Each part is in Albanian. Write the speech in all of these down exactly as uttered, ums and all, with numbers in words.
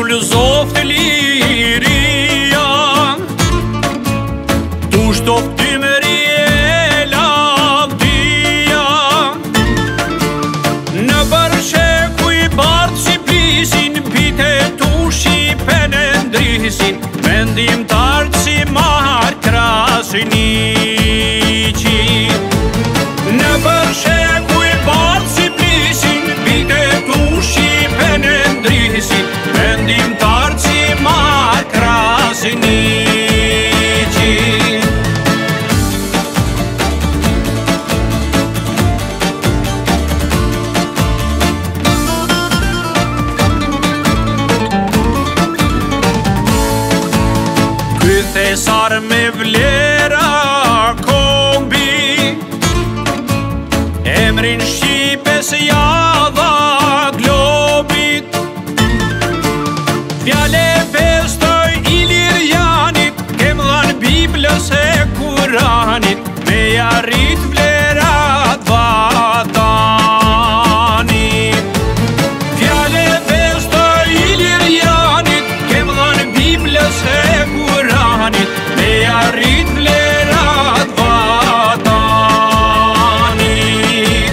t'ullë zoft liria, tu shtof tymëri e lavdia. Në bërshë kuj bardë si plisin, pite tu shipen e ndrisin, mendim tartë si marë krasniqi. Në bërshë kuj bardë si plisin, pite tu shipen e ndrisin, mendim tartë si marë krasniqi. Thesar me vlera kombi, emrin Shqipes java globit. Fjale bestoj Ilirianit, kem dhan Biblës e Kuranit, me jarrit vlerat vatanit. Fjale bestoj Ilirianit, kem dhan Biblës e Kuranit, me jarrit vlerat vatanit.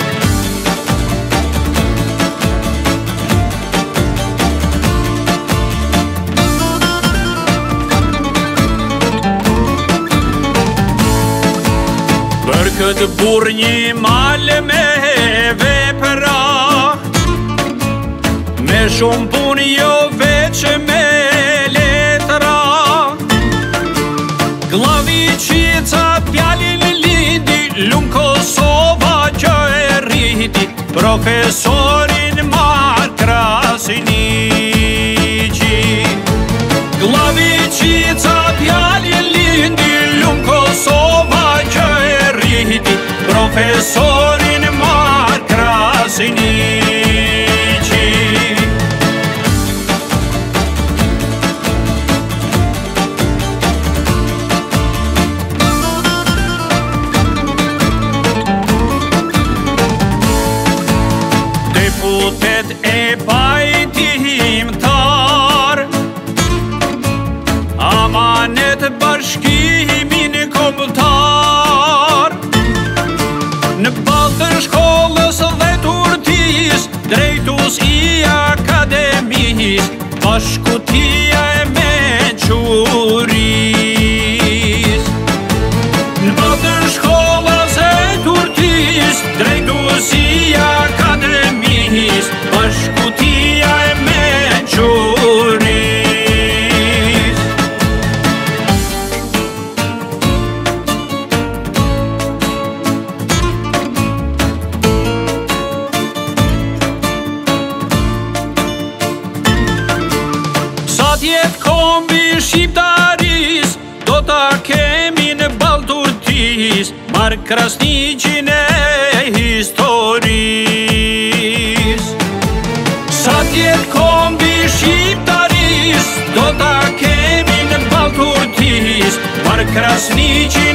Për këtë burr një mal me vepra, me shumë pun jo veç me letra. Glaviqica pjalin lindi, lumë Kosova që e rriti, profesorin marë krasniqi. Glaviqica pjalin lindi, lumë Kosova që e rriti, profesorin marë krasniqi. Deputet e pajtimtar, amanet bashkimin kombëtar. Në baltën shkollës dhe turtis, drejtus i akademis, bashkutia e menquris. Në baltën shkollës e turtis, drejtus i akademis, bashkutia e menquris. Sa tjetë kombi shqiptaris, do ta kemi në Ballturtis, marë krasniqin e historis. Sa tjetë kombi shqiptaris, do ta kemi në Ballturtis, marë krasniqin